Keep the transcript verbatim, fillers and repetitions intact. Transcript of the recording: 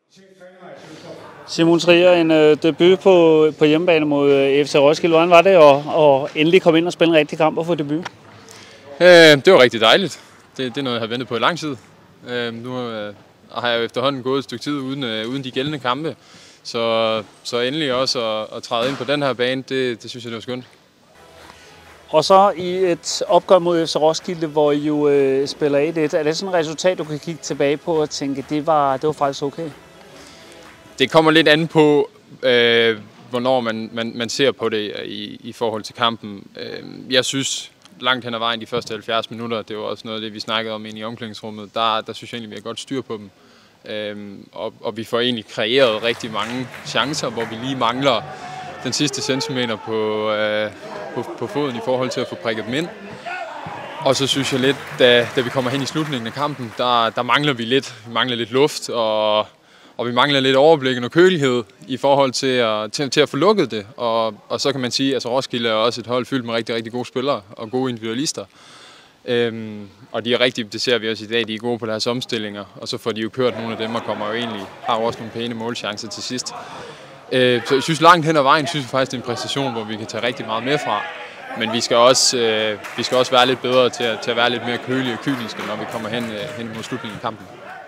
Simon Trier, en øh, debut på, på hjemmebane mod øh, F C Roskilde. Hvordan var det at, at endelig komme ind og spille en rigtig kamp og få debut? Øh, det var rigtig dejligt. Det, det er noget, jeg har ventet på i lang tid. Øh, nu øh, har jeg jo efterhånden gået et stykke tid uden, øh, uden de gældende kampe. Så, så endelig også at, at træde ind på den her bane, det, det synes jeg, det var skønt. Og så i et opgør mod F C Roskilde, hvor I jo øh, spiller et et. Er det sådan et resultat, du kan kigge tilbage på og tænke, det var, det var faktisk okay? Det kommer lidt an på, øh, hvornår man, man, man ser på det i, i forhold til kampen. Øh, jeg synes langt hen ad vejen de første halvfjerds minutter, det var også noget af det, vi snakkede om inde i omklædningsrummet, der, der synes jeg egentlig, vi har godt styr på dem. Øh, og, og vi får egentlig kreeret rigtig mange chancer, hvor vi lige mangler den sidste centimeter på, øh, på, på foden i forhold til at få prikket dem ind. Og så synes jeg lidt, da, da vi kommer hen i slutningen af kampen, der, der mangler vi lidt, vi mangler lidt luft, og Og vi mangler lidt overblik og kølighed i forhold til at, til, til at få lukket det. Og, og så kan man sige, at altså Roskilde er også et hold fyldt med rigtig, rigtig gode spillere og gode individualister. Øhm, og de er rigtig, det ser vi også i dag, de er gode på deres omstillinger. Og så får de jo kørt nogle af dem og kommer jo egentlig, har jo også nogle pæne målchancer til sidst. Øh, så jeg synes langt hen ad vejen, synes jeg faktisk, det er en præstation, hvor vi kan tage rigtig meget med fra. Men vi skal også, øh, vi skal også være lidt bedre til at, til at være lidt mere kølige og kyniske, når vi kommer hen, øh, hen mod slutningen af kampen.